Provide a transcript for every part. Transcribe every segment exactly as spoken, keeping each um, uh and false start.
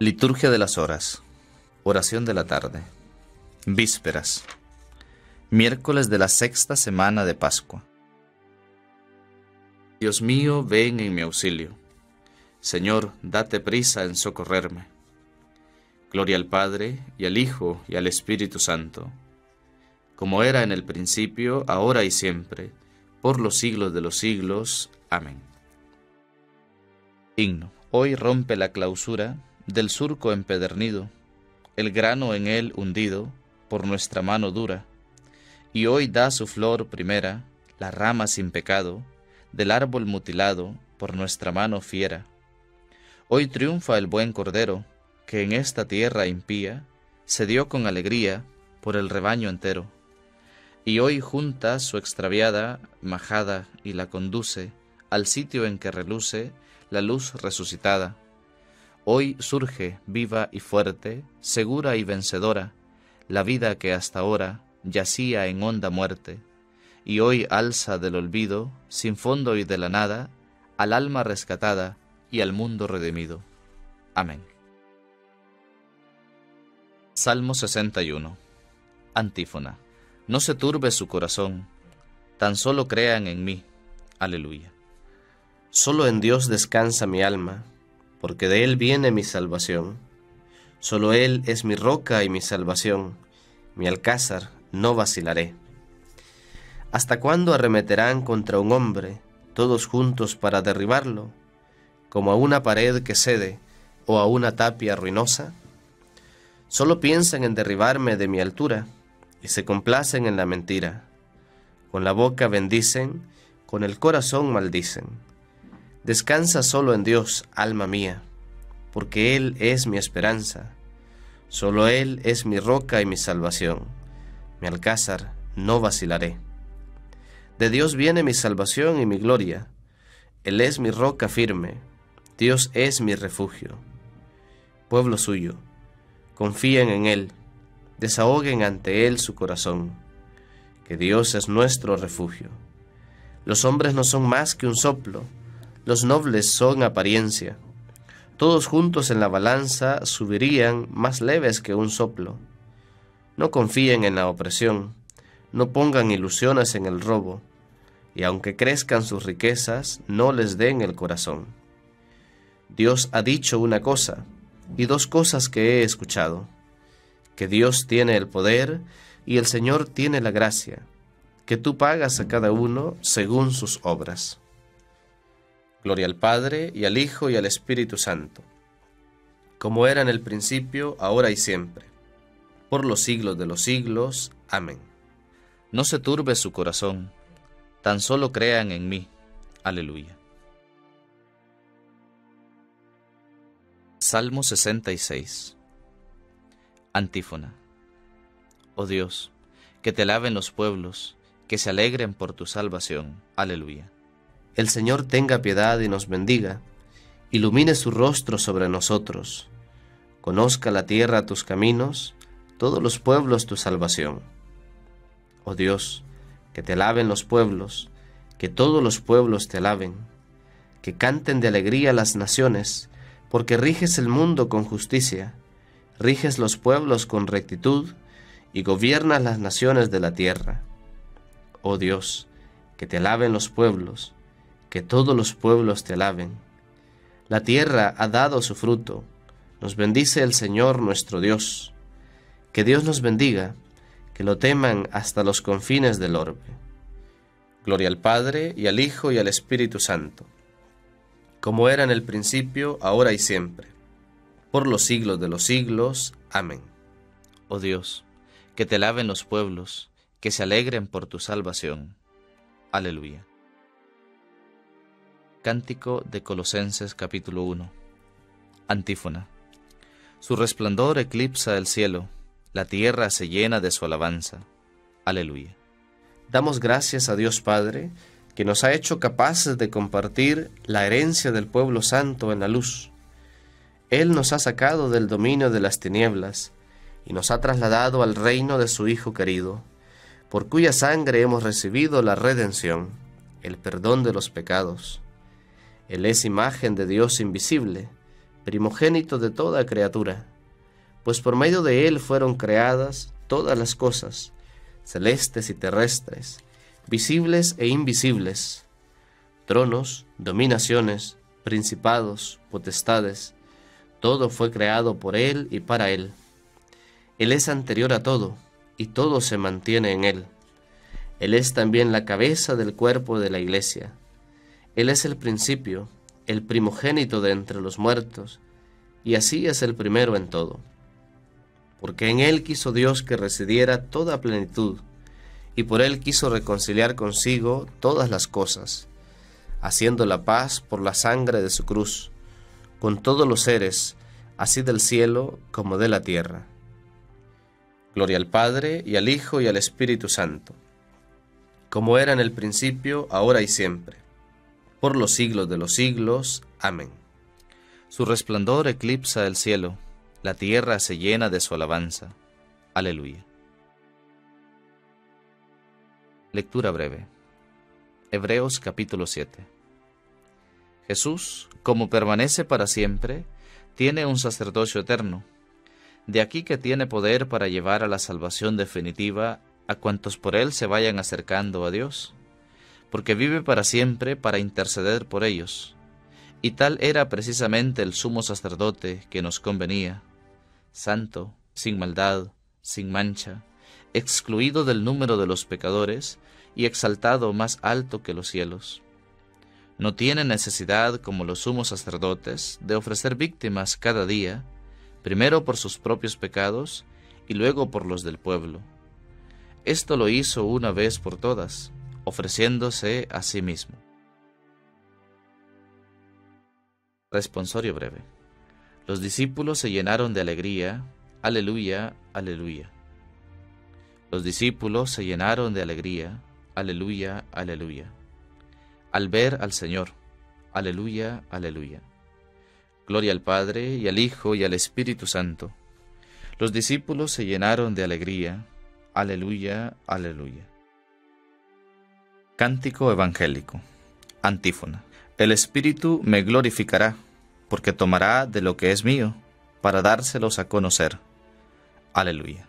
Liturgia de las horas. Oración de la tarde. Vísperas. Miércoles de la sexta semana de Pascua. Dios mío, ven en mi auxilio. Señor, date prisa en socorrerme. Gloria al Padre, y al Hijo, y al Espíritu Santo, como era en el principio, ahora y siempre, por los siglos de los siglos. Amén. Himno. Hoy rompe la clausura del surco empedernido, el grano en él hundido por nuestra mano dura, y hoy da su flor primera, la rama sin pecado, del árbol mutilado por nuestra mano fiera. Hoy triunfa el buen Cordero, que en esta tierra impía se dio con alegría por el rebaño entero, y hoy junta su extraviada majada y la conduce al sitio en que reluce la luz resucitada. Hoy surge viva y fuerte, segura y vencedora, la vida que hasta ahora yacía en honda muerte, y hoy alza del olvido, sin fondo y de la nada, al alma rescatada y al mundo redimido. Amén. Salmo sesenta y uno. Antífona. No se turbe su corazón, tan solo crean en mí. Aleluya. Solo en Dios descansa mi alma, porque de Él viene mi salvación. Solo Él es mi roca y mi salvación, mi alcázar, no vacilaré. ¿Hasta cuándo arremeterán contra un hombre, todos juntos para derribarlo, como a una pared que cede o a una tapia ruinosa? Solo piensan en derribarme de mi altura, y se complacen en la mentira. Con la boca bendicen, con el corazón maldicen. Descansa solo en Dios, alma mía, porque Él es mi esperanza. Solo Él es mi roca y mi salvación. Mi alcázar, no vacilaré. De Dios viene mi salvación y mi gloria. Él es mi roca firme. Dios es mi refugio. Pueblo suyo, confíen en Él. Desahoguen ante Él su corazón. Que Dios es nuestro refugio. Los hombres no son más que un soplo. Los nobles son apariencia. Todos juntos en la balanza subirían más leves que un soplo. No confíen en la opresión, no pongan ilusiones en el robo, y aunque crezcan sus riquezas, no les den el corazón. Dios ha dicho una cosa, y dos cosas que he escuchado: que Dios tiene el poder, y el Señor tiene la gracia, que tú pagas a cada uno según sus obras. Gloria al Padre, y al Hijo, y al Espíritu Santo, como era en el principio, ahora y siempre, por los siglos de los siglos. Amén. No se turbe su corazón, tan solo crean en mí. Aleluya. Salmo sesenta y seis. Antífona. Oh Dios, que te alaben los pueblos, que se alegren por tu salvación. Aleluya. El Señor tenga piedad y nos bendiga, ilumine su rostro sobre nosotros. Conozca la tierra tus caminos, todos los pueblos tu salvación. Oh Dios, que te alaben los pueblos, que todos los pueblos te alaben, que canten de alegría las naciones, porque riges el mundo con justicia, riges los pueblos con rectitud, y gobiernas las naciones de la tierra. Oh Dios, que te alaben los pueblos, que todos los pueblos te alaben. La tierra ha dado su fruto, nos bendice el Señor nuestro Dios. Que Dios nos bendiga, que lo teman hasta los confines del orbe. Gloria al Padre, y al Hijo, y al Espíritu Santo, como era en el principio, ahora y siempre, por los siglos de los siglos. Amén. Oh Dios, que te alaben los pueblos, que se alegren por tu salvación. Aleluya. Cántico de Colosenses capítulo uno. Antífona. Su resplandor eclipsa el cielo, la tierra se llena de su alabanza. Aleluya. Damos gracias a Dios Padre, que nos ha hecho capaces de compartir la herencia del pueblo santo en la luz. Él nos ha sacado del dominio de las tinieblas y nos ha trasladado al reino de su Hijo querido, por cuya sangre hemos recibido la redención, el perdón de los pecados. Él es imagen de Dios invisible, primogénito de toda criatura, pues por medio de él fueron creadas todas las cosas, celestes y terrestres, visibles e invisibles, tronos, dominaciones, principados, potestades, todo fue creado por él y para él. Él es anterior a todo, y todo se mantiene en él. Él es también la cabeza del cuerpo de la Iglesia. Él es el principio, el primogénito de entre los muertos, y así es el primero en todo. Porque en él quiso Dios que residiera toda plenitud, y por él quiso reconciliar consigo todas las cosas, haciendo la paz por la sangre de su cruz, con todos los seres, así del cielo como de la tierra. Gloria al Padre, y al Hijo, y al Espíritu Santo, como era en el principio, ahora y siempre, por los siglos de los siglos. Amén. Su resplandor eclipsa el cielo, la tierra se llena de su alabanza. Aleluya. Lectura breve. Hebreos capítulo siete. Jesús, como permanece para siempre, tiene un sacerdocio eterno. De aquí que tiene poder para llevar a la salvación definitiva a cuantos por él se vayan acercando a Dios, porque vive para siempre para interceder por ellos. Y tal era precisamente el sumo sacerdote que nos convenía, santo, sin maldad, sin mancha, excluido del número de los pecadores y exaltado más alto que los cielos. No tiene necesidad, como los sumos sacerdotes, de ofrecer víctimas cada día, primero por sus propios pecados y luego por los del pueblo. Esto lo hizo una vez por todas, ofreciéndose a sí mismo. Responsorio breve. Los discípulos se llenaron de alegría. Aleluya, aleluya. Los discípulos se llenaron de alegría. Aleluya, aleluya. Al ver al Señor. Aleluya, aleluya. Gloria al Padre, y al Hijo, y al Espíritu Santo. Los discípulos se llenaron de alegría. Aleluya, aleluya. Cántico evangélico. Antífona. El Espíritu me glorificará, porque tomará de lo que es mío, para dárselos a conocer. Aleluya.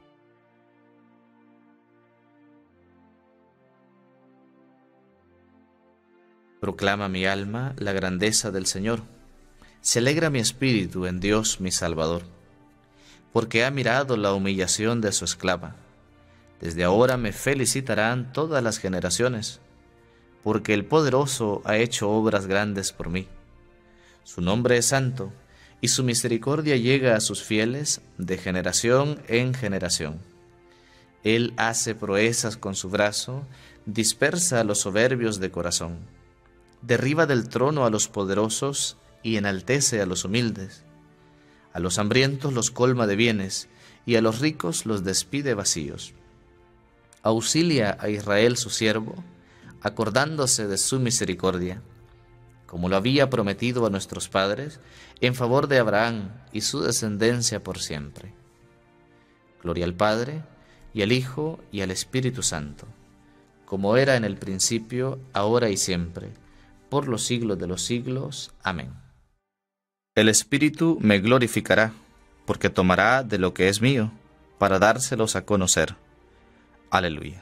Proclama mi alma la grandeza del Señor. Se alegra mi espíritu en Dios mi Salvador, porque ha mirado la humillación de su esclava. Desde ahora me felicitarán todas las generaciones, porque el Poderoso ha hecho obras grandes por mí. Su nombre es santo, y su misericordia llega a sus fieles de generación en generación. Él hace proezas con su brazo, dispersa a los soberbios de corazón. Derriba del trono a los poderosos y enaltece a los humildes. A los hambrientos los colma de bienes, y a los ricos los despide vacíos. Auxilia a Israel su siervo, acordándose de su misericordia, como lo había prometido a nuestros padres, en favor de Abraham y su descendencia por siempre. Gloria al Padre, y al Hijo, y al Espíritu Santo, como era en el principio, ahora y siempre, por los siglos de los siglos. Amén. El Espíritu me glorificará, porque tomará de lo que es mío, para dárselos a conocer. Aleluya.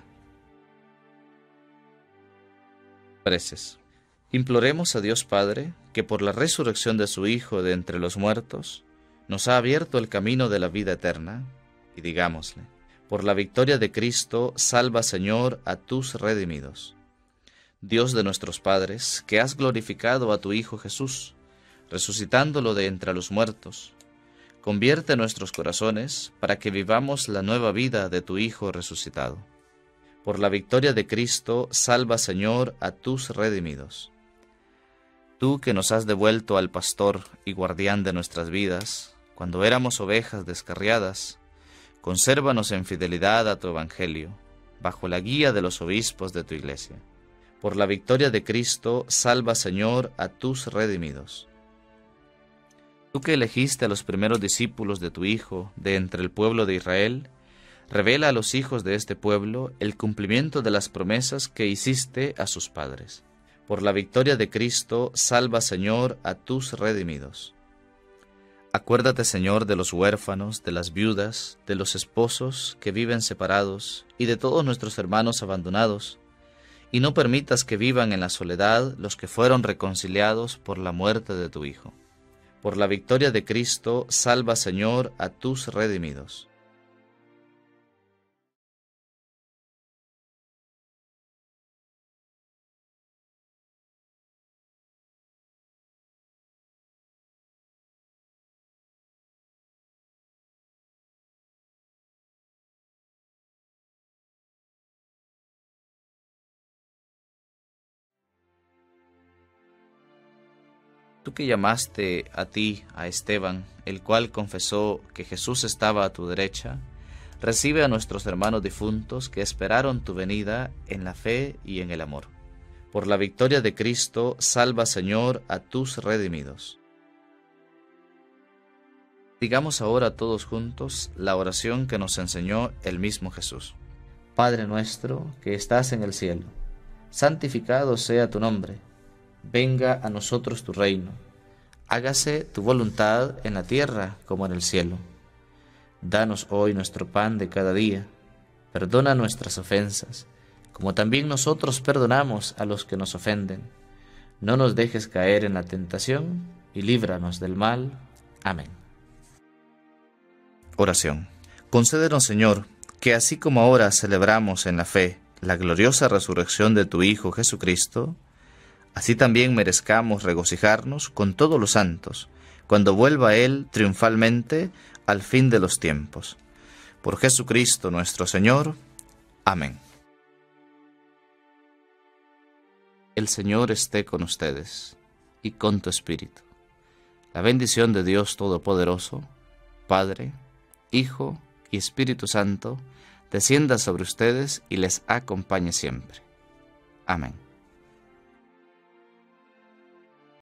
Preces. Imploremos a Dios Padre, que por la resurrección de su Hijo de entre los muertos, nos ha abierto el camino de la vida eterna, y digámosle: por la victoria de Cristo, salva, Señor, a tus redimidos. Dios de nuestros padres, que has glorificado a tu Hijo Jesús, resucitándolo de entre los muertos, convierte nuestros corazones para que vivamos la nueva vida de tu Hijo resucitado. Por la victoria de Cristo, salva, Señor, a tus redimidos. Tú que nos has devuelto al pastor y guardián de nuestras vidas, cuando éramos ovejas descarriadas, consérvanos en fidelidad a tu evangelio, bajo la guía de los obispos de tu iglesia. Por la victoria de Cristo, salva, Señor, a tus redimidos. Tú que elegiste a los primeros discípulos de tu Hijo de entre el pueblo de Israel, revela a los hijos de este pueblo el cumplimiento de las promesas que hiciste a sus padres. Por la victoria de Cristo, salva, Señor, a tus redimidos. Acuérdate, Señor, de los huérfanos, de las viudas, de los esposos que viven separados y de todos nuestros hermanos abandonados, y no permitas que vivan en la soledad los que fueron reconciliados por la muerte de tu Hijo. Por la victoria de Cristo, salva, Señor, a tus redimidos. Tú que llamaste a ti a Esteban, el cual confesó que Jesús estaba a tu derecha, recibe a nuestros hermanos difuntos que esperaron tu venida en la fe y en el amor. Por la victoria de Cristo, salva, Señor, a tus redimidos. Digamos ahora todos juntos la oración que nos enseñó el mismo Jesús. Padre nuestro que estás en el cielo, santificado sea tu nombre. Venga a nosotros tu reino. Hágase tu voluntad en la tierra como en el cielo. Danos hoy nuestro pan de cada día. Perdona nuestras ofensas, como también nosotros perdonamos a los que nos ofenden. No nos dejes caer en la tentación y líbranos del mal. Amén. Oración. Concédenos, Señor, que así como ahora celebramos en la fe la gloriosa resurrección de tu Hijo Jesucristo, así también merezcamos regocijarnos con todos los santos, cuando vuelva Él triunfalmente al fin de los tiempos. Por Jesucristo nuestro Señor. Amén. El Señor esté con ustedes y con tu espíritu. La bendición de Dios Todopoderoso, Padre, Hijo y Espíritu Santo, descienda sobre ustedes y les acompañe siempre. Amén.